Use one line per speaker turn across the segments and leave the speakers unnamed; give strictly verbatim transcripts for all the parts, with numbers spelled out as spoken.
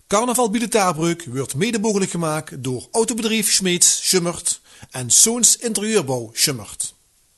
Carnaval bij de Taarbreuk wordt mede mogelijk gemaakt door autobedrijf Smeets Schummert en Soens Interieurbouw Schummert.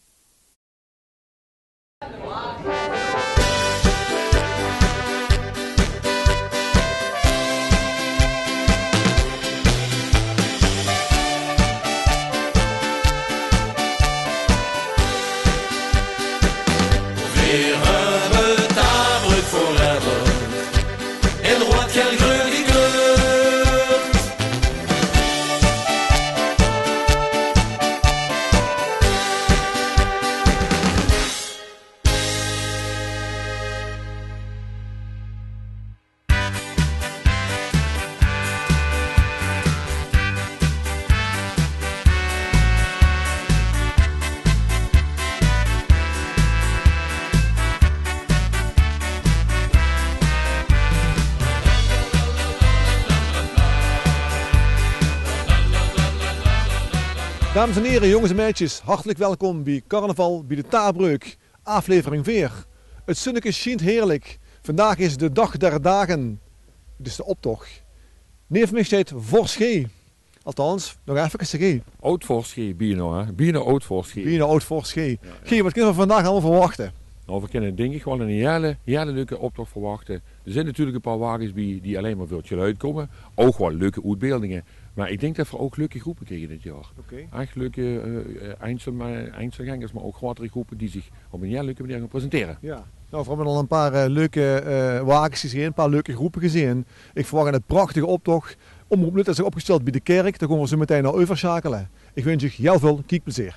Dames en heren, jongens en meisjes, hartelijk welkom bij Carnaval bij de Taarbreuk, aflevering vier. Het zonnetje schijnt heerlijk. Vandaag is de dag der dagen, dus de optocht. Neef mij staat Vorschee. Althans, nog even zeggen.
Oud-Vorschee, Bino, hè? Bino Oud-Vorschee.
Bino Oud-Vorschee. Ja, ja. Gee, wat kunnen we vandaag allemaal verwachten?
Nou, we kunnen denk ik wel een hele, hele leuke optocht verwachten. Er zijn natuurlijk een paar wagens bij die alleen maar voor het geluid komen. Ook wel leuke uitbeeldingen. Maar ik denk dat we ook leuke groepen krijgen dit jaar.
Okay.
Echt leuke uh, eindsel, eindselgangers, maar ook grotere groepen die zich op een heel leuke manier gaan presenteren.
Ja. Nou, we hebben al een paar uh, leuke uh, wagens gezien, een paar leuke groepen gezien. Ik verwacht een prachtige optocht. Omroep Nut is zich opgesteld bij de kerk, daar komen we zo meteen naar overschakelen. Ik wens je heel veel kijkplezier.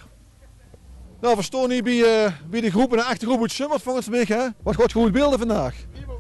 Nou, we staan hier bij, uh, bij de groep, een echte groep uit Schummert volgens mij, hè? Wat gaat goed beelden vandaag?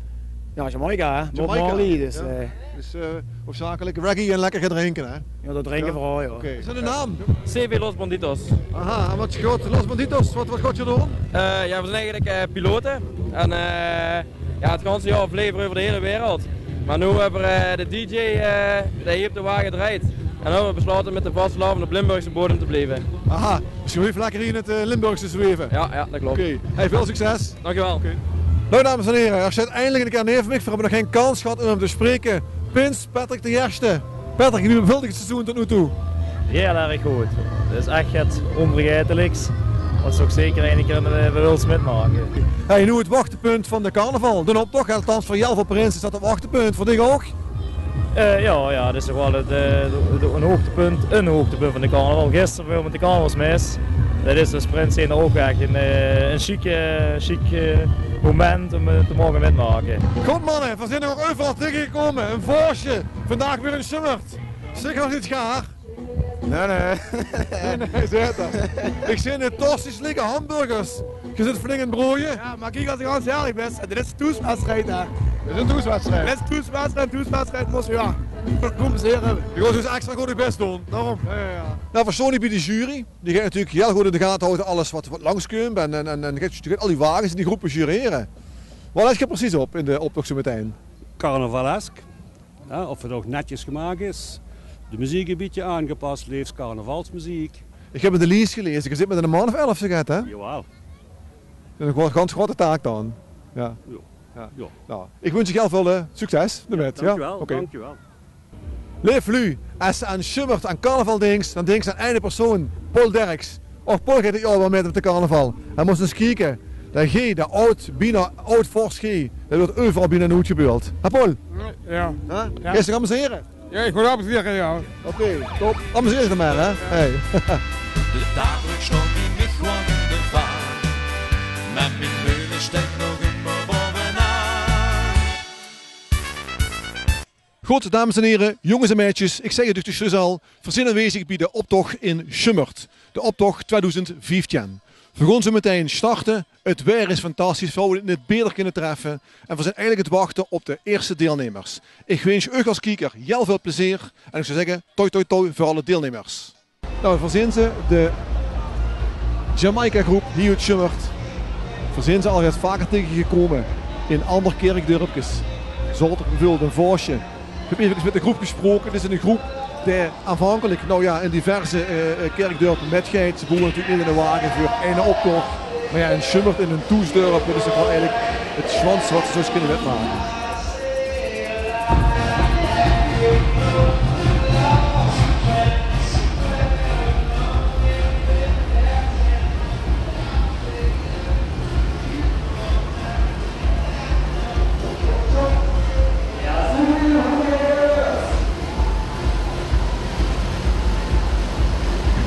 Ja, Jamaica, hè?
Jamaica.
Marley, dus,
ja.
uh...
dus uh, hoofdzakelijk reggae en lekker gaan drinken, hè?
Ja, dat drinken ja. vooral, ja.
Oké. Is dat de naam?
C V Los Banditos.
Aha, en wat gaat Los Banditos? Wat, wat gaat je doen?
Uh, ja, we zijn eigenlijk uh, piloten. En uh, ja, het ganse jaar vliegen over de hele wereld. Maar nu hebben we uh, de D J uh, die hier op de wagen draait. En nu hebben we besloten met de vastgelopen op Limburgse bodem te blijven.
Aha, misschien even lekker hier in het uh, Limburgse zweven.
Ja, ja, dat klopt.
Oké, okay. Hey, veel succes.
Dankjewel. Okay.
Nou, dames en heren, er zit eindelijk een keer neer voor mij. We hebben nog geen kans gehad om hem te spreken. Prins Patrick de Eerste. Patrick, nu een wildig seizoen tot nu toe.
Heel erg goed. Het is echt het onvergetelijks. Dat is ook zeker een keer bij Wils metmaken.
Hey, nu het wachtpunt van de carnaval. De optocht, althans voor jou voor Prins is dat het wachtpunt. Voor dich ook?
Uh, ja, ja, dat is toch wel het, uh, een hoogtepunt, een hoogtepunt van de carnaval. Gisteren veel met de carnavalsmis. Dat is dus Prins zijn er ook echt een, uh, een chic, uh, chic uh, moment om uh, te mogen metmaken.
Goed mannen, we zijn er ook overal tegengekomen. Een voorsje, vandaag weer in Schummert. Zeg nog niet gaar.
Nee, nee.
nee, nee, zeg dat. Ik zie een tostisch lekker hamburgers. Je zit flink in het broodje.
Ja, maar kijk als ik ganz eerlijk ben, dit is een toetswedstrijd daar.
Dit is een toetswedstrijd?
Dit is een toetswedstrijd, een toetswedstrijd moest je ja. compenseren.
Je gaat dus extra goed je best doen.
Daarom.
Ja, ja, ja. Nou, voor Sony bij de jury, die gaat natuurlijk heel goed in de gaten houden alles wat, wat langskomt en, en, en, en gaat al die wagens in die groepen jureren. Wat let je precies op in de optocht zo meteen?
Carnavalesk, ja, of het ook netjes gemaakt is. De muziek een beetje aangepast, leeft carnavalsmuziek.
Ik heb in de lease gelezen, je zit met een man of elf, zeg het, hè?
Jawel.
Dat is een ganz grote taak dan. Ja.
Ja.
Ja.
Ja.
Nou, ik wens je heel veel uh, succes ermee.
Ja, dankjewel,
ja? Okay.
dankjewel.
Leef nu, als je aan Schummert aan carnaval denkt, dan denk je aan één persoon, Paul Derks. Of Paul gaat het al wel met op de carnaval. Hij moest eens kijken. Dat G, dat oud, bijna oud Vorschee, dat wordt overal binnen nooit gebeurd. Hé Paul?
Ja.
Huh? Ja. Eerst amuseren?
Ja, ik wil amuseren, ja.
Oké, okay, top. Amuseer je maar, hè? Hey.
De Taarbreuk stond die mich gewoon in de vaart. Met mijn heulen steekt nog immer bovenaan.
Goed, dames en heren, jongens en meisjes, ik zeg het dus al, we zijn aanwezig bij de optocht in Schummert. De optocht tweeduizend vijftien. We gaan zo meteen starten. Het weer is fantastisch, we in het beter kunnen treffen. En we zijn eigenlijk het wachten op de eerste deelnemers. Ik wens u als kijker heel veel plezier. En ik zou zeggen, toi toi toi voor alle deelnemers. Nou, voor zijn ze de Jamaica groep hier uit Schummert. Voor zijn ze al eens vaker tegengekomen in andere kerkdorpjes. Zolderveld en Voorsje. Ik heb even met de groep gesproken. Dit is een groep die aanvankelijk nou ja, in diverse uh, kerkdorpen met geit. Ze boeren natuurlijk niet in de wagen voor één optocht. Maar ja, in Schummert in een toesdorp, dat is toch wel eigenlijk het schwans wat ze zo kunnen wetmaken.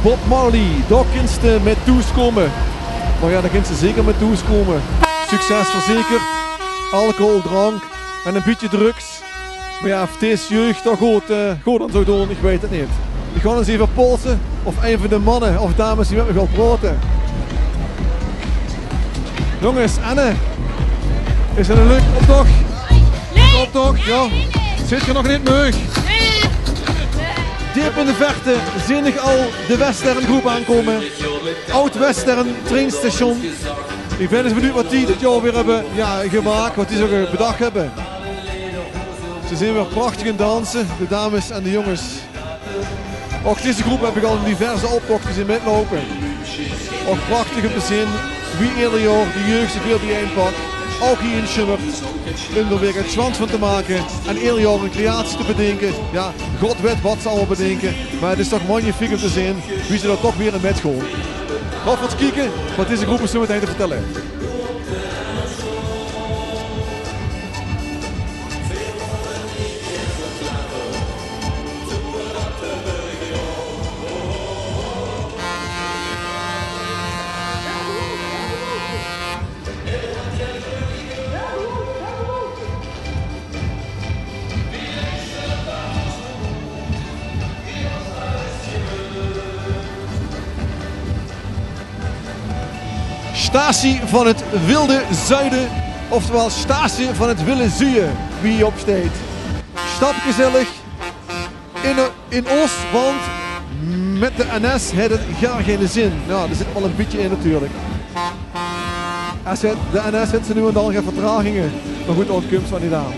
Bob Marley, daar kun je met toeskomen. Maar ja, daar kun je zeker met toeskomen. Succes verzekerd, alcohol, drank en een beetje drugs. Maar ja, of deze jeugd dat goed, uh, goed aan zou doen, ik weet het niet. Ik ga eens even polsen of een van de mannen of dames die met me wil praten. Jongens, Anne, is het een leuke optocht?
Nee!
Optocht, ja. Zit je nog niet meug?
Nee!
Diep in de verte zie ik al de Western groep aankomen. Oud-Western trainstation. Ik ben eens benieuwd wat die dit jaar weer hebben ja, gemaakt, wat die zo bedacht hebben. Ze zijn weer prachtig in dansen, de dames en de jongens. Ook deze groep heb ik al in diverse optochten zien metlopen. Ook prachtig om te zien wie ieder jaar de jeugd zich weer bijeenpakt. Ook hier in Schummert. Om er weer het zwant van te maken en ieder jaar een creatie te bedenken. Ja, god weet wat ze allemaal bedenken. Maar het is toch magnifiek om te zien wie ze er toch weer in met gooien. Ga even kijken wat deze groep is zo meteen te vertellen. Statie van het Wilde Zuiden, oftewel Statie van het Wilde Zuiden, wie hier opsteekt. Stapgezellig in, in Os, want met de N S heeft het gar geen zin. Nou, er zit wel een beetje in natuurlijk. De N S heeft ze nu en dan geen vertragingen, maar goed, dat komt van niet aan.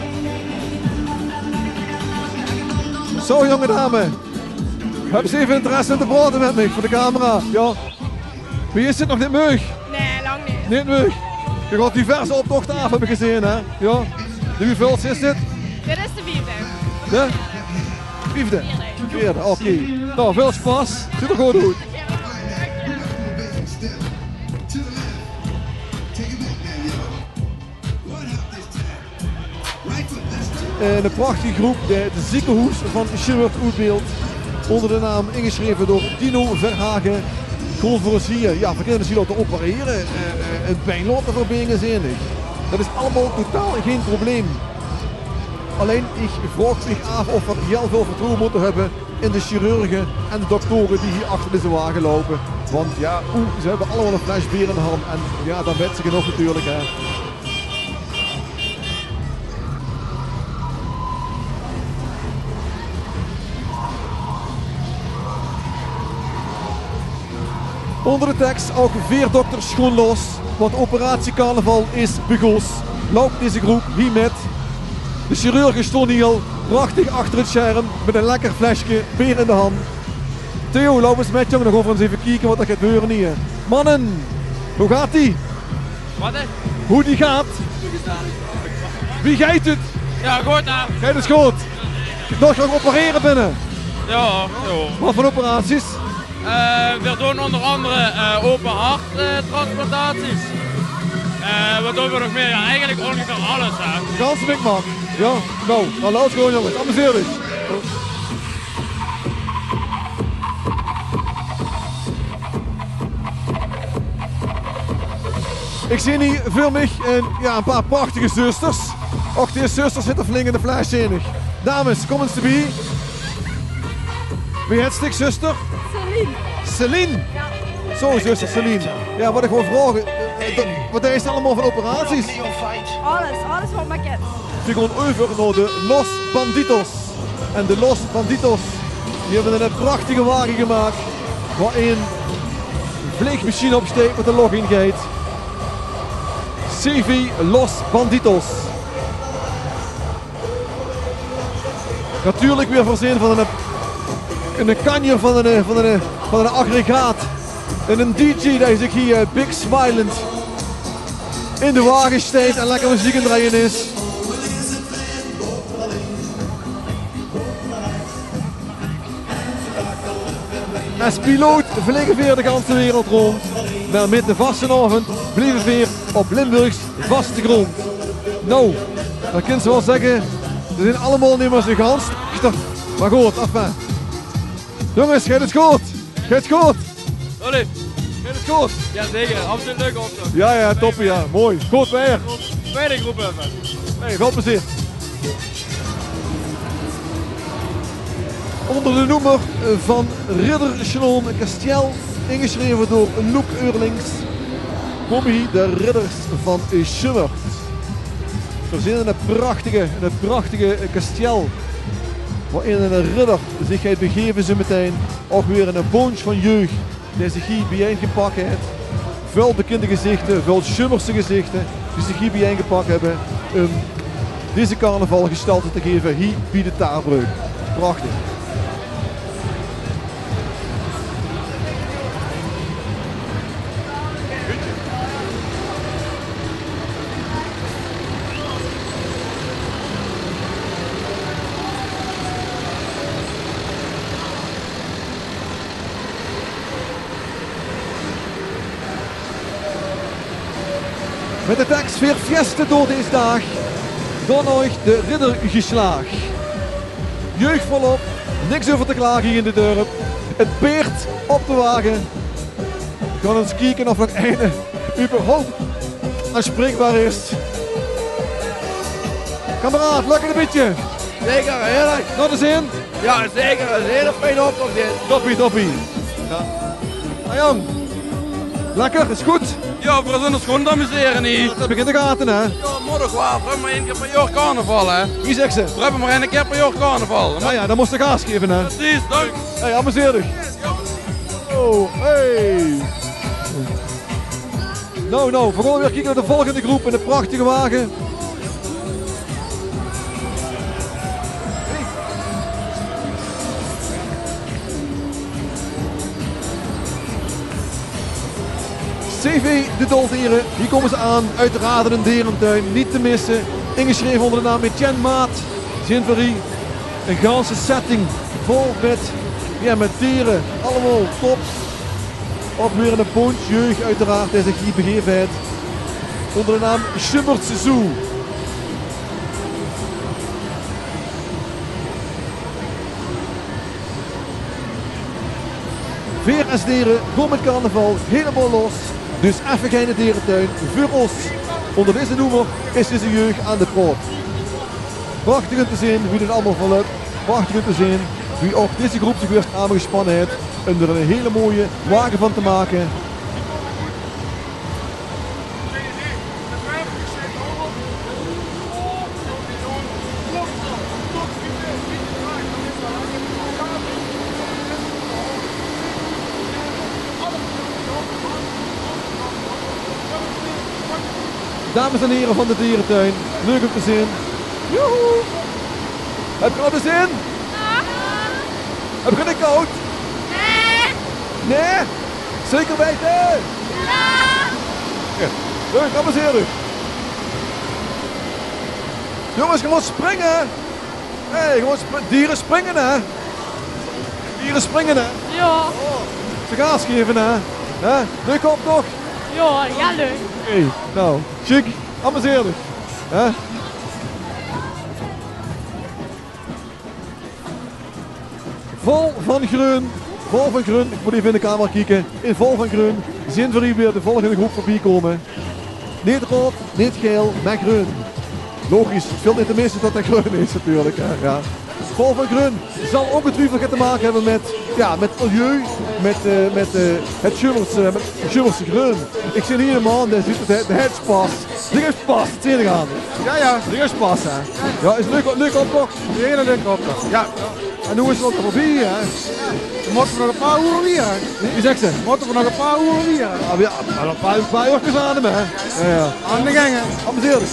Zo jonge dame, hebben ze even interesse in te praten met mij voor de camera? Ja. Wie is dit nog niet meug?
Nee, lang niet.
Niet meug. Je gaat diverse optochten af hebben gezien, hè? Ja. De hoeveelste is dit?
Dit is de vierde.
De? Vierde? Vierde, oké. Okay. Nou, veel spas. Ziet er goed uit. En een prachtige groep, de, de ziekenhuis van Schummert uitbeeld. Onder de naam ingeschreven door Dino Verhagen. Gewoon voor ons hier, ja, verkeerde misschien te opereren, uh, uh, een pijnloper verbindingen zijn. Dat is allemaal totaal geen probleem. Alleen ik vraag me af of we heel veel vertrouwen moeten hebben in de chirurgen en de doktoren die hier achter deze wagen lopen. Want ja, oeh, ze hebben allemaal een fles bier in de hand en ja, dan weet ze genoeg natuurlijk. Hè. Onder de tekst ook veerdokters schoenlos, want operatie carnaval is begos. Loopt deze groep hier met. De chirurgen stonden hier al prachtig achter het scherm met een lekker flesje bier in de hand. Theo, loop eens met jongen, nog over eens even kijken wat er gaat gebeuren hier. Mannen, hoe gaat die?
Wat hè?
Hoe die gaat? Wie gaat het?
Ja, goed hè?
Gaat het goed? Nog gaan opereren binnen?
Ja, ja.
Wat voor operaties?
Uh, we doen onder andere uh, open hart uh, transplantaties. Uh, wat doen we nog meer? Ja, eigenlijk ongeveer alles. Hè.
Gans big man. Ja, nou, dan laat gewoon jongens. Amuseer dich. Ik zie hier veel meer en ja, een paar prachtige zusters. Och, die zusters zitten flink in de fles enig. Dames, kom eens erbij. Wie het stik, zuster?
Celine.
Celine? Ja. Zo, zuster Celine. Ja, wat ik wil vragen, wat is er allemaal van operaties?
Alles, alles wat maar kent.
We gaan over naar de Los Banditos. En de Los Banditos, die hebben een prachtige wagen gemaakt, waarin een vleegmachine opsteekt met een login gate. C V Los Banditos. Natuurlijk weer voorzien van een, een kanjer van een, van, een, van een aggregaat. En een D J die zich hier Big Smilend in de wagen steekt en lekker muziek in draaien is. Als piloot vliegen we de ganse wereld rond. Maar met de vaste avond blijven we weer op Limburgs vaste grond. Nou, dat kun je wel zeggen, ze zijn allemaal nummers de gans. Maar goed, enfin. Jongens, gaat het goed? Gaat het goed?
Ollie.
Gaat het goed?
Ja zeker, absoluut leuk optocht.
Ja, ja, toppie, ja. Mooi. Goed weer.
Tweede groep even.
Hey, veel plezier. Onder de noemer van Ridder Echelon Kasteel, ingeschreven door Loek Eurlings, komen hier de ridders van Schummert. Verzinnen een prachtige, een prachtige kasteel, waarin een ridder zich gaat begeven ze meteen. Ook weer een bunch van jeugd die zich hier bijeengepakt heeft. Veel bekende gezichten, veel Schummertse gezichten die zich hier bijeengepakt hebben om deze carnaval gestalte te geven hier bij de Taarbreuk. Prachtig. Met de tekst weer fieste door deze dag, dan nooit de ridder geslaag. Jeugd volop, niks over te klagen hier in de dorp. Het peert op de wagen. We gaan eens kijken of het einde überhaupt aanspreekbaar is. Kameraad, lekker een beetje.
Zeker, heerlijk.
Nog eens in?
Ja, zeker. Een hele fijne optocht dit.
Toppie, toppie. Ja. Nou Jan, lekker, is goed.
Ja, we zijn ons gewoon amuseren hier.
Dat heb ik in de gaten, hè?
Ja, moet ook wel. We hebben maar één keer per jaar carnaval, hè.
Wie zegt ze?
We hebben maar één keer per jaar carnaval.
Nou ja, dan moest je gas geven, hè?
Precies, dank.
Hey, amuseer dich. Oh, hey. Nou, nou, we gaan weer kijken naar de volgende groep in de prachtige wagen. C V de Doldieren, hier komen ze aan, uiteraard een dierentuin, niet te missen. Ingeschreven onder de naam Etienne Maat, Zinverie. Een ganse setting vol met, ja, met dieren, allemaal top. Ook weer een bunch jeugd uiteraard die zich hier begeven heeft. Onder de naam Schummertse Zoo. Veer en stieren, gewoon met carnaval, helemaal los. Dus even geen dierentuin, voor ons. Onder deze noemer is deze jeugd aan de poort. Prachtig om te zien wie dit allemaal van lukt. Prachtig om te zien wie ook deze groep zich weer samengespannen heeft om er een hele mooie wagen van te maken. Dames en heren van de dierentuin, leuk om te zien. Joehoe! Heb je er de zin? Ja. Heb je het koud? Nee. Nee? Zeker weten? Ja. Ja. Leuk, dames en heren. Jongens, gewoon springen. Hé, hey, gewoon sp dieren springen hè. Dieren springen hè.
Ja.
Oh, ze gas geven hè. Hè? Leuk op toch?
Ja, ja leuk.
Oké, okay, nou, chic, amuseerlijk. Hè? Vol van groen, vol van groen, ik moet even in de camera kijken. In vol van groen zien we hier weer de volgende groep voorbij komen. Niet rood, niet geel, maar groen. Logisch, het veel niet de meeste dat dat groen is natuurlijk. Hè? Ja. Vol van groen zal ongetwijfeld te maken hebben met, ja, met milieu, met, uh, met uh, het Schummertse, met Schummertse groen. Ik zie hier een man, die ziet het, de het pas. Die heeft pas, het zie je gaan. Ja, ja, die heeft pas hè. Ja, is leuk, leuk optocht. Een hele leuke optocht. Ja. En hoe is het ook voorbij hè? We moeten nog een paar uur weer. Wie zegt ze? We moeten nog een paar uur weer. Ja, ja, maar een paar, een paar uurtjes aan hem hè. Ja, ja. Aan de gangen. Amuseerlijk.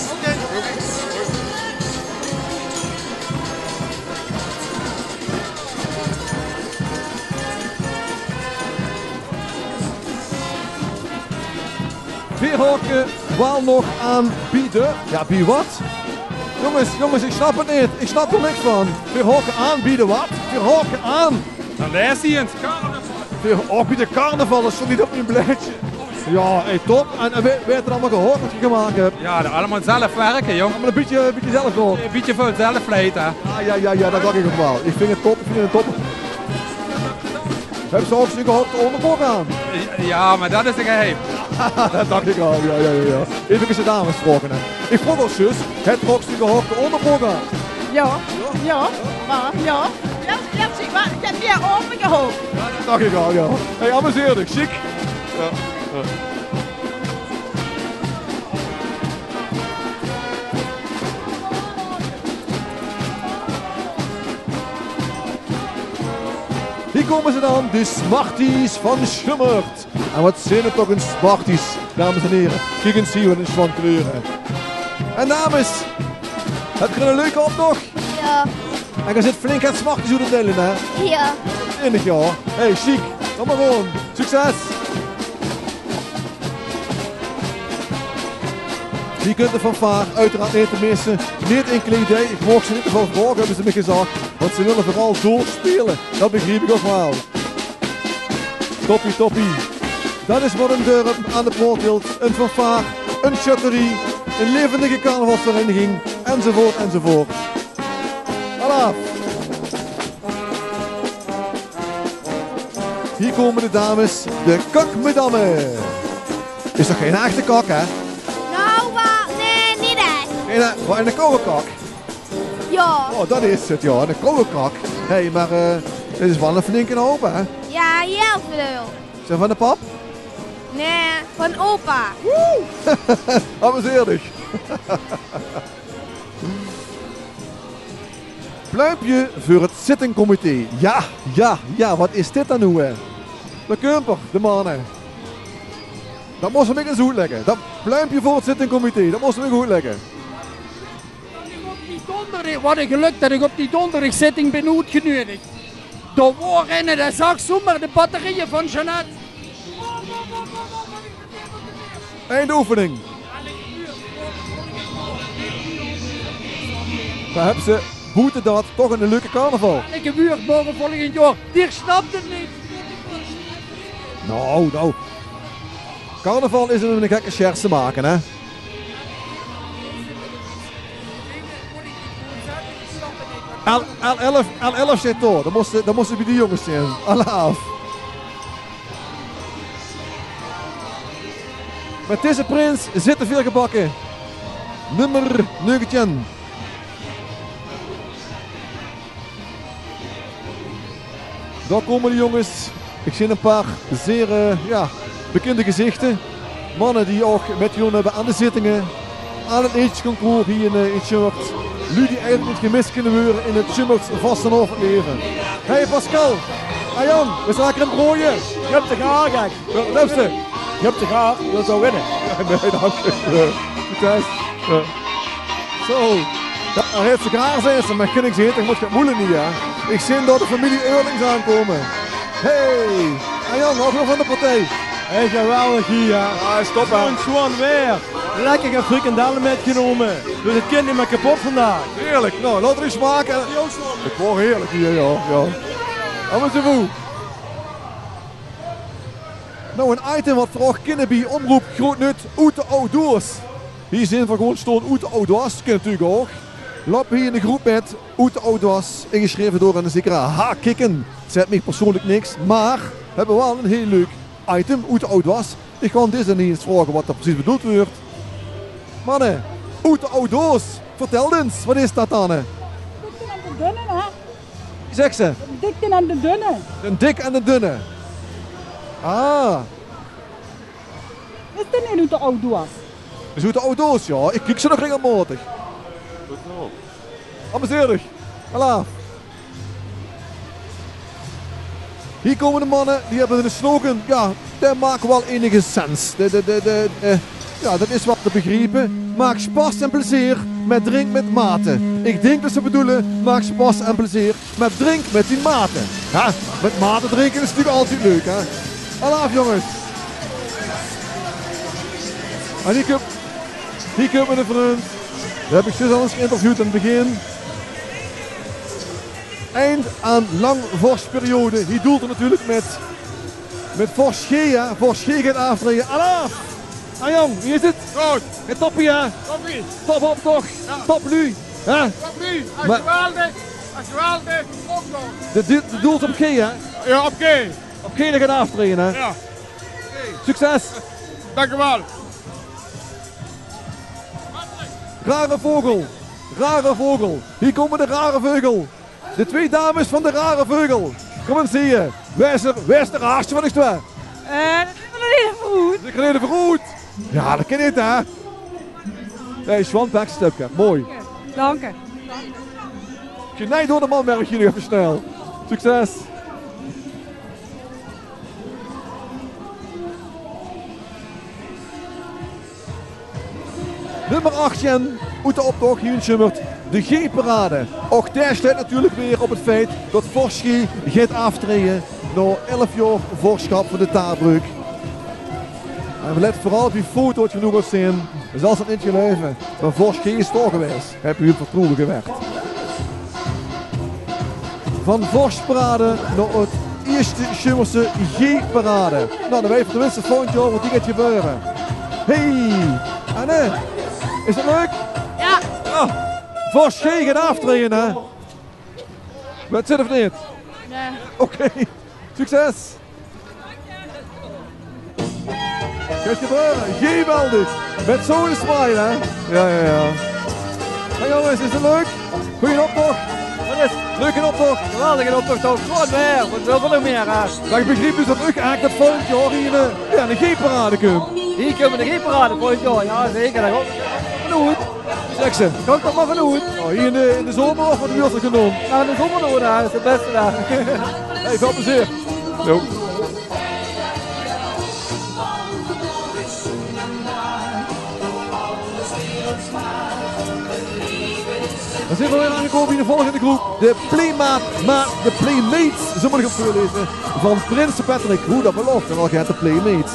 Veerhokken wel nog aanbieden. Ja, bieden wat? Jongens, jongens, ik snap het niet. Ik snap er niks van. Veerhokken aanbieden wat? Veerhokken aan.
Dan leest hij het.
Veerhokken carnaval, dat stond niet op mijn blaadje. Ja, hey, top. En, en weet je het allemaal gehoord wat je gemaakt hebt?
Ja, allemaal zelf werken, jong.
Allemaal een beetje, een beetje zelf door.
Een beetje veel zelf leiden.
Ah, ja, ja, ja, dat dacht ik ook wel. Ik vind het top, ik vind het top. Hebben ze ook zo'n gehokte onderbroek aan?
Ja, maar dat is een geheim.
Dat dacht ik al, ja, ja, ja. ja. Even is de dames gesproken. Hè. Ik vroeg al zus, het trok zijn gehokte onderbroek aan.
Ja, ja, maar ja. Ja, ja, zie maar, ik heb weer opengehoopt.
Dat dacht ik al, ja. Hé, hey, amuseer dich, chic. Ja. Ja. Hier komen ze dan, de Smarties van Schummert. En wat zijn het toch een Smarties, dames en heren. Kijk eens hier wat een van kleuren. En dames, heb je er een leuke optocht?
Ja.
En je zit flink aan het Smarties hoe te delen, hè?
Ja.
Innig, ja. Hé, hey, chic. Kom maar gewoon. Succes! Je kunt de fanfare uiteraard niet te missen. Niet in kledij. Ik mocht ze niet ervan vragen, hebben ze me gezegd. Want ze willen vooral doorspelen. Dat begreep ik ook wel. Toppie, toppie. Dat is wat een dorp aan de Poortwild. Een fanfare, een chutterie, een levendige carnavalsvereniging, enzovoort, enzovoort. Voilà. Hier komen de dames, de kakmedammen. Is toch geen echte kak, hè?
Nou, wat? Nee, niet echt.
Geen, wat, een koude kak?
Ja.
Oh, dat is het, ja. Een koude kak. Hé, hey, maar uh, dit is wel een flinke hoop, hè?
Ja, heel veel.
Is dat van de pap?
Nee, van opa.
Woe! Amuseer dich. Pluimpje voor het zittingcomité. Ja, ja, ja, wat is dit dan nu? Hè? De Kumper, de mannen. Dat moesten we eens goed leggen. Dat pluimpje voor het zittingcomité, dat moesten we goed leggen.
Wat een geluk dat ik op die donderdag-zitting ben uitgenodigd. Door rennen, dat zag zomaar de batterieën van Jeannette.
Eindoefening. Daar hebben ze boete dat toch een leuke carnaval.
Ik heb buurt morgen volgend jaar, die snapt het niet.
Nou, nou. Carnaval is een gekke scherts te maken, hè? L elf, L elf zit door, dan moesten, dan moesten bij die jongens zijn. Alle af. Met deze prins zitten veel gebakken. Nummer negentien. Daar komen de jongens. Ik zie een paar zeer uh, ja, bekende gezichten. Mannen die ook met jullie hebben aan de zittingen. Aan het eetjesconcours hier in, uh, in Schummert. Lu die eigenlijk niet gemist kunnen worden in het Schummert Vastenhof leven. Hey Pascal, Arjan, we staan lekker in het rooien.
Je hebt de gaar, kijk.
Wat heb je?
Je hebt de gaar, je wilt zo winnen.
Nee, dank je. Succes. Ja. Zo, daar heeft ze graag zijn ze, maar kan ik zeggen, ik moet het moeilijk niet, ja. Ik zie dat de familie Eurlings aankomen. Hey, Arjan, ook nog van de partij.
Hey, geweldig hier, ja.
Ja, stop hè.
Gewoon schoon weer. Lekker gaan frikandellen metgenomen. Dus het kind niet meer kapot vandaag.
Heerlijk, nou, laat er eens smaken. Ik word heerlijk hier, ja. ja. Allemaal zo goed. Nou, een item wat voor kinderen bij omroep groot nut, uit de outdoors. Hier zijn we gewoon stonden uit de outdoors, dat kan natuurlijk ook. Lopen hier in de groep met uit de outdoors, ingeschreven door een zekere H-kikken. Zet mij persoonlijk niks, maar we hebben wel een heel leuk item uit de outdoors. Ik ga deze niet eens vragen wat dat precies bedoeld wordt. Mannen, uit de outdoors, vertel eens, wat is dat dan?
De dikke en de dunne, hè?
Zeg ze.
De dikke en de dunne.
Een dik en de dunne. Ah.
Is dit niet uit de outdoors?
Dus uit de outdoors, ja. Ik kijk ze nog regelmatig. Amuseer dich. Voilà. Hier komen de mannen, die hebben een slogan. Ja, dat maakt wel enige sens. De, de, de, de, de, ja, dat is wat te begrijpen. Maak spas en plezier met drink met maten. Ik denk dat ze bedoelen, maak spas en plezier met drink met die maten. Ja, met maten drinken is natuurlijk altijd leuk, hè. Alla af, jongens. En hier komt, hier komt een vriend. Dat heb ik dus al eens geïnterviewd aan het begin. Eind aan lang vorstperiode. Hier doelt er natuurlijk met, met Vorst G, hè. Vorst G gaat aanvreden. Alla! Arjan, wie is het?
Goed.
Het toppie, hè?
Toppie.
Top op, toch?
Ja.
Top nu. Hè?
Top nu.
Maar-
Geweldig. Geweldig. Opgang.
De, de, de doelt op G, hè?
Ja, op G.
Op geen gaan aftreden, hè?
Ja.
Succes!
Dank u wel.
Rare vogel. Rare vogel. Hier komen de rare vogel. De twee dames van de rare vogel. Kom eens hier. Waar is er, waar is de raarste van de twee?
Eh, dat is wel even goed.
De geleden vergoed. Ja, dat ken je niet, hè? Nee, Swan Backstepje. Mooi.
Dank je.
Genij door de man werk jullie even snel. Succes. Nummer achttien, uit de optocht hier in Schummert, de G-parade. Ook daar sluit natuurlijk weer op het feit dat Vorschie gaat aftreden na elf jaar voorschap van de Taarbreuk. En we let vooral op die foto wat je nu gaat zien. Dus als het niet geloven, maar Vorschie is toch geweest. Heb je vertrouwelijk gewerkt. Van Vorschparade naar het eerste Schummerse G-parade. Nou, dan weet je tenminste volgend jaar wat die gaat gebeuren. Hey, Anne. Is het leuk?
Ja.
Ah, Vorschie gaat aftreden, hè? Wat zit of niet?
Nee.
Oké, okay. Succes! Gaat gebeuren, geweldig! Met zo'n smile, hè? Ja, ja, ja. Hey jongens, is het leuk? Goeie optocht! Wat is? Leuke optocht!
Geweldige optocht, toch? Gewoon meer, want we willen nog meer, hè?
Maar ik begreep dus dat u eigenlijk dat volgend jaar hier in ja, de G-parade komt.
Hier kunnen we de G-parade volgend jaar, ja zeker. Dat komt vanuit.
Zeg ze.
Komt toch maar vanuit.
Oh, hier in de, in de zomer of wat u ons genomen?
Nou, in de zomer doen we dat, dat is het beste daar.
Hey, veel plezier. Jo. Dan zijn we weer aangekomen in de volgende groep. De Playmaat, maar de Playmates, zo moet ik op voorlezen, van Prins Patrick. Hoe dat belooft, en wel gaat de Playmates.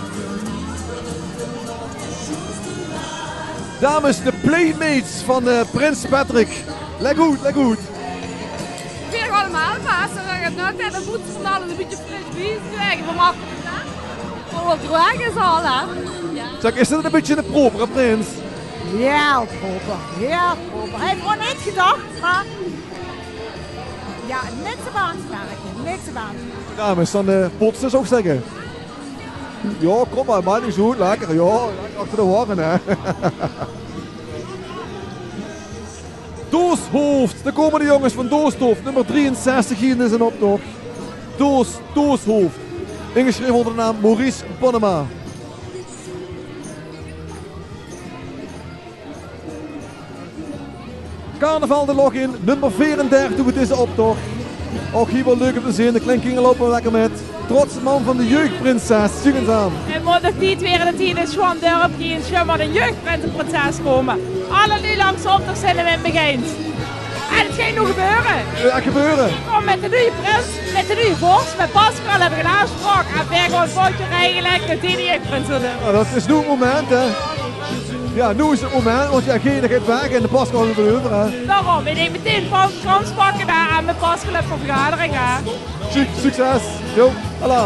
Dames, de Playmates van uh, Prins Patrick. Leg goed, leg goed.
Ik vind het allemaal vast. En dan gaat nog tijd de voeten van alles een beetje fris bezig. We maken het dan. Wat droog is al, hè? Ja.
Zeg, is dit een beetje een propere prins?
Heel proper, heel proper. Hij heeft gewoon niet gedacht, maar... Ja, niks aan het werken, niks aan.
Dames, dan uh, potsen zou ik zeggen. Ja, kom maar, man, niet zo lekker. Ja, lekker achter de horen, hè. Dooshoofd, daar komen de jongens van Dooshoofd. Nummer drieënzestig hier in zijn optocht. Doos, Dooshoofd. Ingeschreven onder de naam Maurice Bonnema. Carnaval de login, nummer vierendertig op deze optocht. Ook hier wel leuk om te zien, de klinkingen lopen lekker met. Trotse man van de jeugdprinses, zie eens aan.
En moet nog niet weer in de tien is gewoon durf hier in Schummert een jeugdprinses komen. Alle nu langs op, daar zijn we in het begin. En het gaat nog gebeuren.
Ja, gebeuren.
Ik kom met de nieuwe prins, met de nieuwe vorst, met Pascal hebben we een afspraak. En wij gaan het foutje eigenlijk dat die jeugdprins worden.
Nou, dat is nu het moment, hè. Ja, nu is het moment, want ja, geen gaat weg en de Pascal is er over, hè.
Daarom, we nemen meteen Frans pakken daar en met Pascal even voor vergadering, hè.
Succes. Jo, hallo.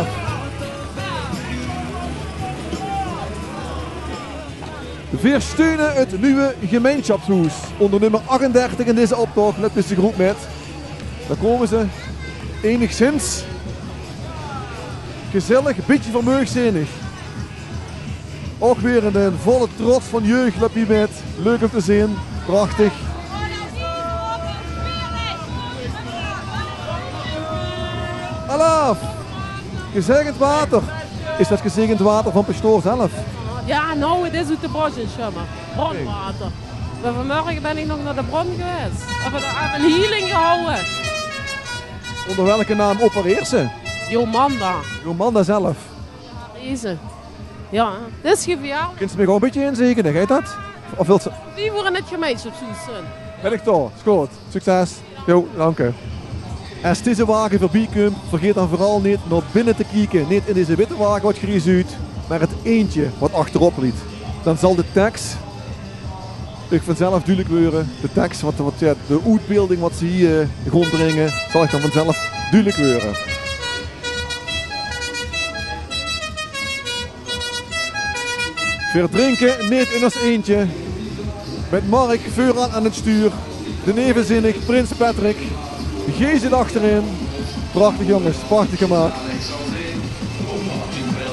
We steunen het nieuwe gemeenschapshuis. Onder nummer achtendertig in deze optocht. Let is de groep met. Daar komen ze. Enigszins. Gezellig, een beetje vermeugenzinnig. Ook weer een volle trots van jeugd. Let hier met. Leuk om te zien. Prachtig. Alaf. Gezegend water. Is dat gezegend water van Pastoor zelf?
Ja, nou, het is uit de bos in Schummert. Bronwater. Maar vanmorgen ben ik nog naar de bron geweest. Hebben we een healing gehouden.
Onder welke naam opereert ze?
Jomanda.
Jomanda zelf.
Deze. Ja, dit is gevaarlijk.
Kunt ze me gewoon een beetje inzekenen, gaat dat? Of wilt ze...
Die worden het gemeenschapshuis zijn.
Ben ik toch? Is goed. Succes. Jo, dank u. Als deze wagen voorbij komt, vergeet dan vooral niet naar binnen te kijken. Niet in deze witte wagen wat gries uit, maar het eentje wat achterop liet. Dan zal de tekst ik vanzelf duidelijk worden. De tekst, wat, wat, ja, de uitbeelding wat ze hier uh, rondbrengen, zal ik dan vanzelf duidelijk worden. Verdrinken niet in ons eentje. Met Mark vooraan aan het stuur. De nevenzinnig Prins Patrick. Gees achterin. Prachtig jongens, prachtig gemaakt.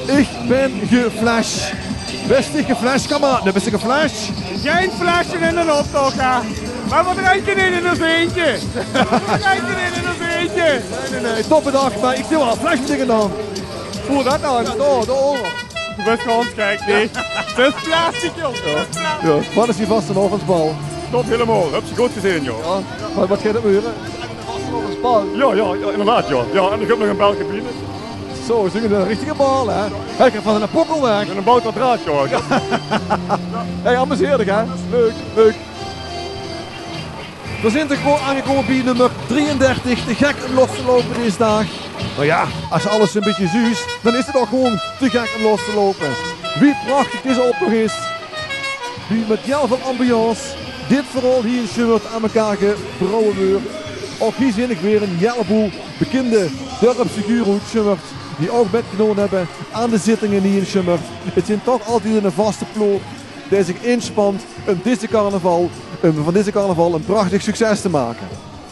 Ik ben geflasht. Bist du geflasht, Kameraden? Bist du geflasht?
Geen flesje in een optocht, hè. Maar wat drink je in in een eentje? Wat drink je in in een eentje?
Nee, nee, nee, toppe dag, maar ik zie wel een flesje tegen dan. Voel dat nou, door, door.
Je bent gewoon kijk, nee. Het is plastic, joh.
Ja, wat is die vaste ovensbal?
Top helemaal, heb je goed gezien, joh.
Ja, wat, wat gaat het weer?
Ja, ja, ja, inderdaad, ja. Ja, en ik heb nog een belke binnen.
Zo, is een richtige bal, hè? Hij gaat van een pokkel weg.
En een bout draad, joh.
Hey, amuseerdig, hè? Leuk, leuk. We zijn er gewoon aangekomen bij nummer drieëndertig. Te gek om los te lopen deze dag. Nou ja, als alles een beetje zuus, dan is het ook gewoon te gek om los te lopen. Wie prachtig deze optocht is. Wie met jou van ambiance dit vooral hier in Schummert aan elkaar gebrouwen weer. Ook hier zie ik weer een heleboel bekende dorpsfiguren uit Schummert. Die ook metgenomen hebben aan de zittingen hier in Schummert. Het zijn toch altijd een vaste ploeg die zich inspant om deze carnaval, om van deze carnaval een prachtig succes te maken.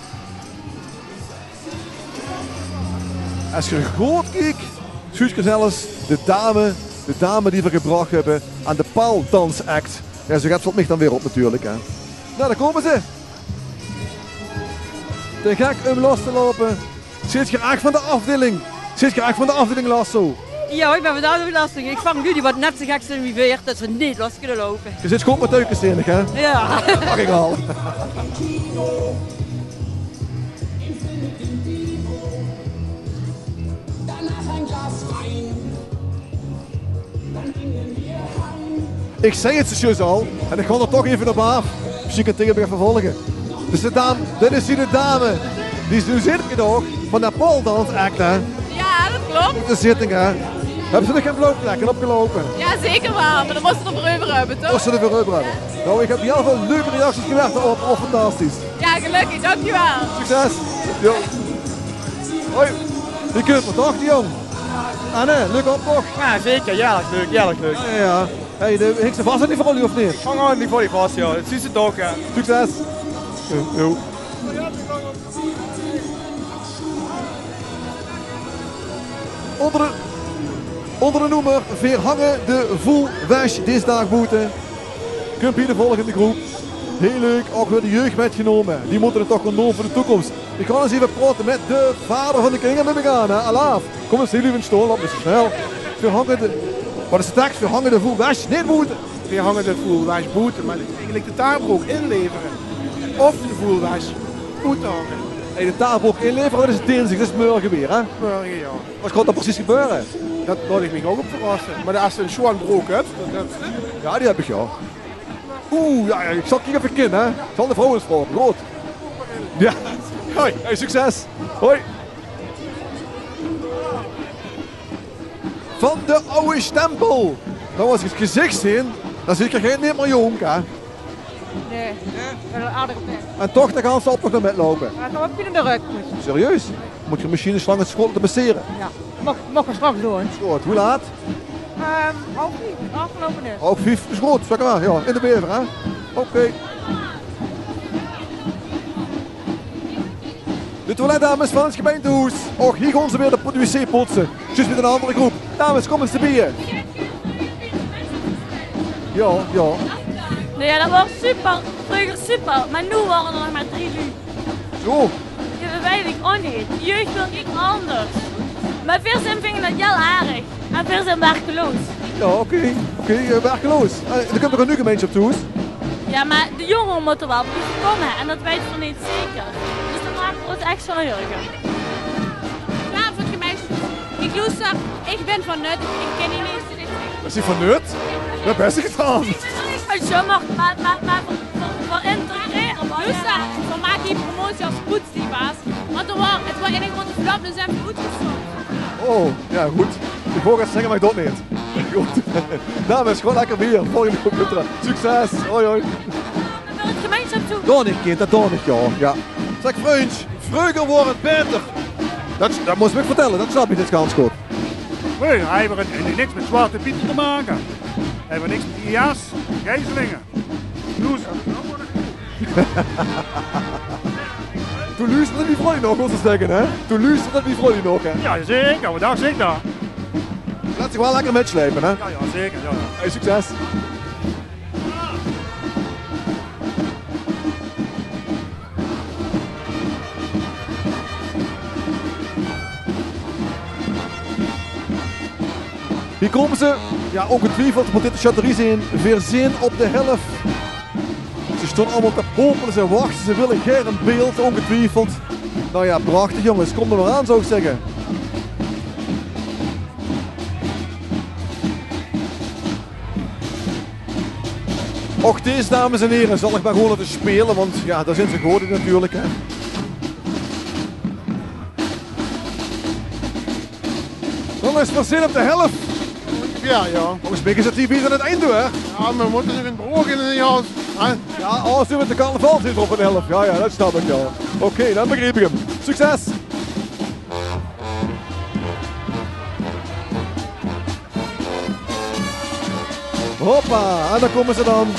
Als je goed kijkt, zie je zelfs de dame, de dame die we gebracht hebben aan de paaldansact. Ja, zo gaat het mij dan weer op natuurlijk. Hè. Nou, daar komen ze. Te gek om los te lopen. Zit je graag van de afdeling? Zit je graag van de afdeling Lasso?
Ja, ik ben vandaag de belasting. Ik vang jullie wat net zo gek zijn wie weer, dat ze niet los kunnen lopen.
Je zit goed met teukenstenig, hè?
Ja.
Mag ik al. Ik zei het dus al, en ik ga er toch even op af. Misschien kan ik het tegen vervolgen. Dus de dame, dit is hier de dame. Die is nu zitten toch van de poldans act, hè?
Ja, dat klopt.
De zitting, hè? Hebben ze nog geen loopvlekken opgelopen?
Ja, zeker wel, maar dan moesten we er voor over hebben, toch?
Moesten we er voor over hebben. Nou, ik heb heel veel leuke reacties gewerkt op, op fantastisch.
Ja, gelukkig, dankjewel.
Succes. Jo. Hoi. Je kunt me toch, die jong? Anne, leuk op toch?
Ja, zeker. Ja, leuk. Ja, leuk.
Ja, ja. Hey, de Hikse vast niet voor jullie of niet?
Hang aan, niet voor die vast, ja. Het ziet ze toch, hè.
Succes. Jo. Onder de, onder de noemer Verhangen de Voel Wesh deze dag boete. Kunt hier de volgende groep. Heel leuk, ook weer de jeugd metgenomen. Die moeten het toch gewoon doen voor de toekomst. Ik ga eens even praten met de vader van de kinderen met me gaan, hè. Alaaf. Kom eens heel even stoel op, dus snel. Verhangen de... Wat is de tekst? Verhangen de Voel Wesh, niet boete.
Verhangen de Voel Wesh boete, maar eigenlijk de taartbroek inleveren. Of de Voel Wesh boete hangen.
Hey, de taartbroek inleveren, dat is dinsdag, dat is morgen weer, hè?
Morgen, ja.
Wat gaat er precies gebeuren?
Dat laat ik me ook op verrassen. Maar als je een Schwanbroek hebt, dat...
Ja, die heb ik, ja. Oeh, ja, ik zal kijken even kin, hè. Zal de vrouw eens vragen, goed. Ja. Hoi. Hey, succes. Hoi. Van de oude stempel. Nou, als ik het gezicht zie, dan zie ik er geen niet meer jong, hè.
Nee, ik ben een aardige weg.
En toch, dan gaan ze op nog met lopen.
Maar ik ga ook binnen de rug.
Serieus? Moet je misschien een slang het school te besteren?
Ja, mag, mag we straks doen.
Goed, hoe laat?
Um, half vijf, afgelopen is.
Half vijf, is goed, zeg maar. Ja, in de bever, hè. Oké. Okay. De toiletdames van het gemeentehuis. Och, hier gaan ze weer de wc poetsen. Juist met een andere groep. Dames, kom eens te bieden. Ja, ja.
Nee, dat was super. Vroeger super. Maar nu waren er nog maar drie lu.
Zo.
Ja, dat weet ik ook niet. De jeugd wil ik anders. Maar veel zijn vinden dat heel erg. En veel zijn werkeloos.
Ja, oké. Okay. Oké, okay, uh, werkeloos. Uh, er komt er een nu gemeentje op toe.
Ja, maar de jongeren moeten wel blijven komen. En dat weten we niet zeker. Dus dat maakt ons echt zo jurgen.
Vanavond gemeente. Ik luister, ik ben van Nut. Ik ken die mensen niet.
Is hij van Nut? Dat best gedaan.
Als je mag, maar, maar, maar voor, voor, voor integreren.
Luister, we maken die promotie als goed die was. Want er was, het was in een grote flap, dus hebben we goed gestopt.
Oh, ja goed. Ik hoor het zeggen, maar ik doe het niet. Goed. Dames, gewoon lekker bier. Volgende computer. Succes. Hoi hoi.
Wil het gemeenschap toe?
Doe niet kind, dat doe ik ja. ja. Zeg vriend, vroeger wordt het beter. Dat, dat moest ik vertellen, dat snap je dit ganz goed.
Nee, hij heeft niks met Zwarte Piet te maken. Hij heeft niks met I A S, gijzelingen. Loes.
Toen luisterde die vrouw nog, wat ze zeggen, hè? Toen luisterde die vrouw nog, hè?
Ja, zeker, wat dacht ik dan?
Let gaat zich wel lekker mitslepen, hè?
Ja, ja, zeker. Ja, ja.
Hey, succes! Hier komen ze, ja ongetwijfeld moet dit de Chaterie zijn, Verzin op de helft. Ze stonden allemaal te popelen, ze wachten, ze willen geen een beeld, ongetwijfeld. Nou ja, prachtig jongens, kom er maar aan zou ik zeggen. Och deze dames en heren, zal ik maar gewoon laten spelen, want ja, daar zijn ze goed natuurlijk. Hè. Dan is Verzin op de helft.
Ja, ja.
Volgens mij is het hier weer aan het einde, hè?
Ja, maar we moeten er een broek in de jas.
Ja, als we met de carnaval zitten op een helft. Ja, ja, dat snap ik wel. Oké, okay, dan begreep ik hem. Succes! Hoppa, en daar komen ze dan.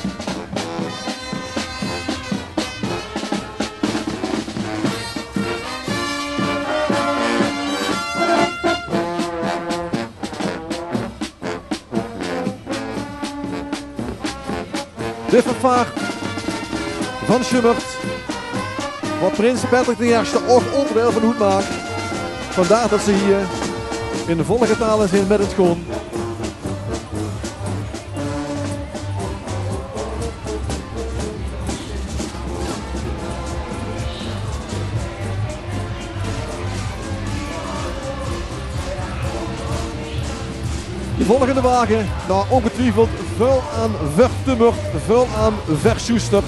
De vervaar van Schummert, wat Prins Patrick de Eerste ook onderdeel van de hoed maakt. Vandaar dat ze hier in de volle getalen zijn met het schoon. De volgende wagen, nou ongetwijfeld vuil aan vertummerd, vuil aan versjoesterd.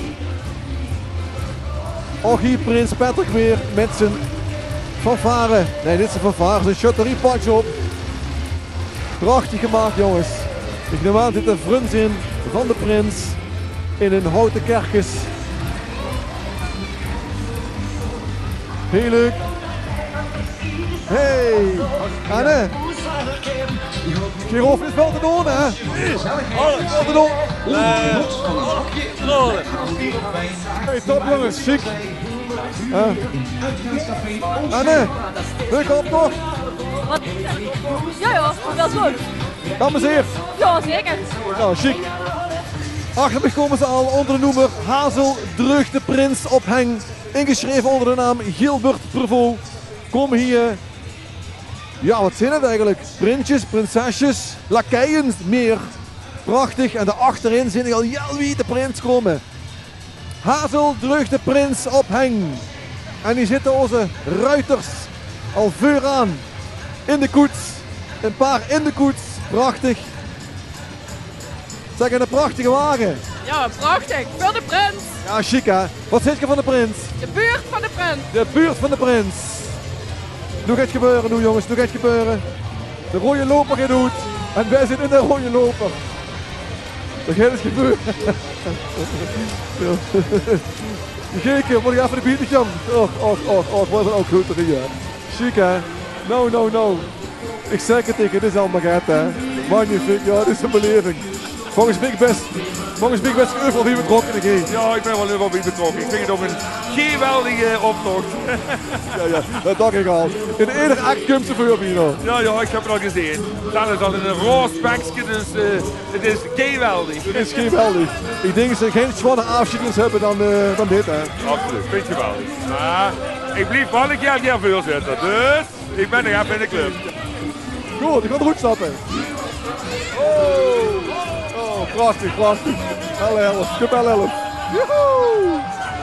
Ook hier Prins Patrick weer met zijn fanfare. Nee, dit is een fanfare, zijn Chaterie patch op. Prachtig gemaakt jongens. Ik neem aan dit de frunz in van de prins in een houten kerkjes. Heel leuk. Hey, Anne. Gerolf is wel te doen, hè? Oh, wel te doen. Hey, top jongens, chic. Uh. Anne, leuk op toch?
Wat? Ja joh, wel goed.
Dames en heren.
Ja, zeker.
Nou, chic. Achter me komen ze al onder de noemer Hazel Dreug de Prins op Heng. Ingeschreven onder de naam Gilbert Prevot. Komen hier... Ja, wat zijn het eigenlijk? Prinsjes, prinsesjes, lakeien meer. Prachtig. En daarachterin zien al ja wie de prins komen. Hazel Dreug de Prins op Heng. En hier zitten onze ruiters al vuur aan. In de koets. Een paar in de koets. Prachtig. Zeg, een prachtige wagen.
Ja, prachtig. Voor de prins.
Ja, chic hè. Wat zit je van de prins?
De buurt van de prins.
De buurt van de prins. Nu gaat het gebeuren, nu jongens, nu gaat het gebeuren. De rode loper gaat doet. En wij zitten in de rode loper. Dat gaat het gebeuren. Gekeken, moet ik even de biertje gaan. Och, och, och, och, wat een ook goed erin. Ja. Chic hè. Nou, nou, nou. Ik zeg het tegen, dit is allemaal geit hè. Magnifiek, ja, dit is een beleving. Volgens mij best, volgens mij best overal wie betrokken.
Ja, ik ben wel overal wie betrokken. Ik vind het ook een geweldige optocht.
Ja, ja, dat dacht ik al. In ieder act komt ze voor hier.
Ja, ja, ik heb het al gezien. Dat is al in een roze pakje, dus uh, het is geweldig.
Het is geweldig. Ik denk dat ze geen zwarte afschieters hebben dan, uh, dan dit. Hè.
Absoluut, vind je geweldig. Maar ik blijf wel een keer hier voor zitten, dus ik ben er even in de club.
Goed, ik ga er goed stappen. Oh, oh prachtig, prachtig. L elf, Cup L elf. Joehoe!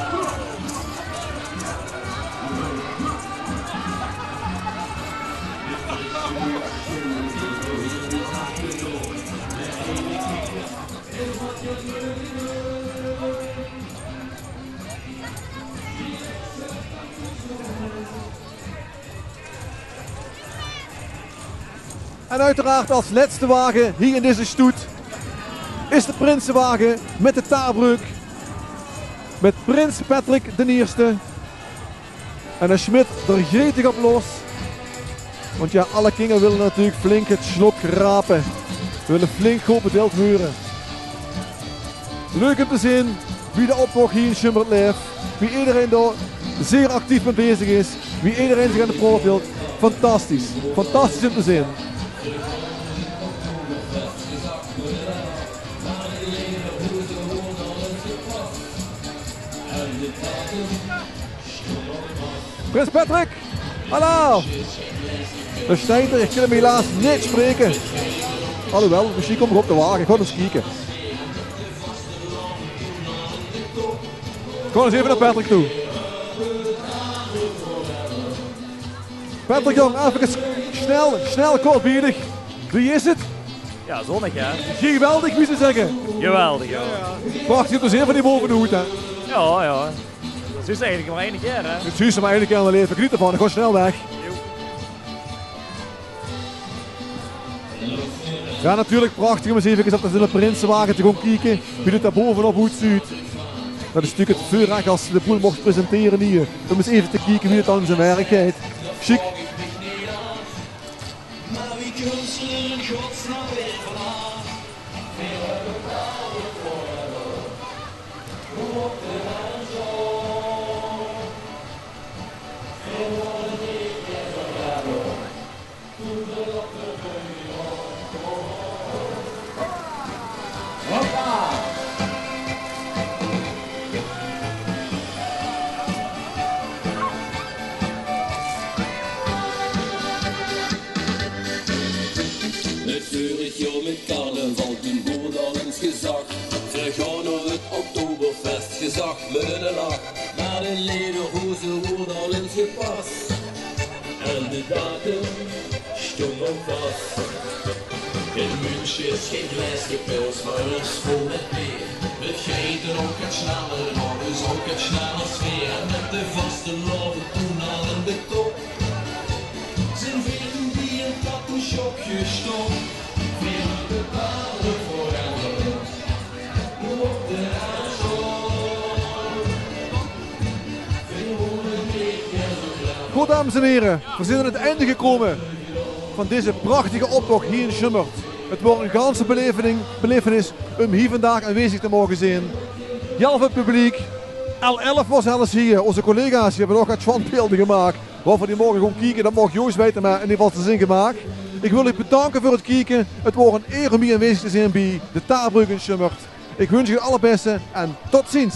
En uiteraard als laatste wagen hier in deze stoet is de Prinsenwagen met de taarbreuk. Met Prins Patrick de Eerste. En de Schmidt er gretig op los. Want ja, alle kingen willen natuurlijk flink het slok rapen. Ze willen flink goed bedeeld huren. Leuk om te zien wie de optocht hier in Schummert leeft. Wie iedereen daar zeer actief mee bezig is. Wie iedereen zich aan de profiel. Fantastisch. Fantastisch om te zien. Prins Patrick, hallo! De Steiner, ik kan hem helaas niet spreken. Alhoewel, misschien komt er op de wagen, ik ga eens kijken. Kom eens even naar Patrick toe. Patrick jong, even snel, snel, kortbiedig. Wie is het?
Ja, zonnig hè.
Geweldig, wie ze zeggen.
Geweldig ja.
Prachtig te zien van die boven de hoed hè.
Ja, ja. Dat is eigenlijk maar één keer hè.
Het is maar één keer in mijn leven, geniet ervan, ik ga snel weg. Ja, natuurlijk prachtig om eens even op de Prinsenwagen te gaan kijken. Wie het daar bovenop hoe het ziet. Dat is natuurlijk het vuurrecht als de boel mocht presenteren hier. Om eens even te kijken wie het dan in zijn werk gaat. Chic.
Natuurlijk joh met carnaval, toen wordt al eens gezag. We gaan naar het Oktoberfest, gezag met een lach. Maar de lederhozen wordt al eens gepast. En de datum stond al vast. In München is geen glaasje pils, maar een vol met bier. Het geiten ook het sneller, maar dus ook het sneller sfeer. En met de vaste loven toen al in de kop. Zijn vrienden die een tattoo-shop gestopt. Vieren de paarden voor hen. Op de
Goed dames en heren, we zijn aan het einde gekomen van deze prachtige optocht hier in Schummert. Het wordt een ganse belevenis, belevenis om hier vandaag aanwezig te mogen zijn. Jalf het publiek, L elf was zelfs hier. Onze collega's die hebben nog wat standbeelden gemaakt. Waarvoor die morgen gewoon kijken, dat mag Joost weten, maar in ieder geval te zin gemaakt. Ik wil u bedanken voor het kijken. Het wordt een eer om hier aanwezig te zijn bij de Taarbrug in Schummert. Ik wens je het allerbeste en tot ziens.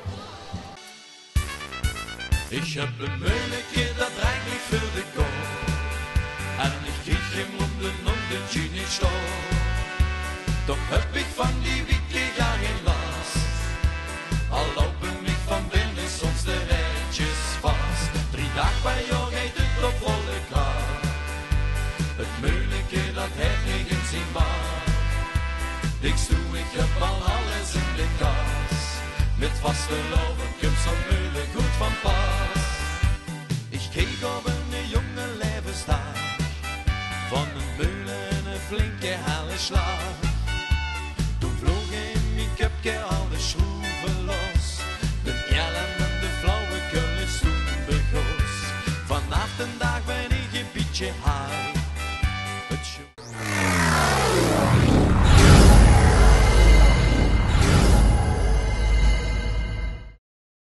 Ich hab een Mölleke, dat eigentlich für de Go. En ich krieg im Runden um den Genie-Stau. Doch hab ich von die Wicke gar geen last. Erlauben mich von binnen, sonst de rijtjes vast. Drie dag per jaar geht het op volle kracht. Het Mölleke, dat heeft niet in zijn maat. Ik stoe, ik heb al alles in de kas. Met vaste loven komt zo'n Mölle goed van pas. Ich keek op een jonge levensdag. Van een Mölle een flinke helle slag. Toen vloog in mijn köpke alle schroeven los. De jellen en de flauwe kulles toen begos. Vanaf de dag ben ik een beetje hard.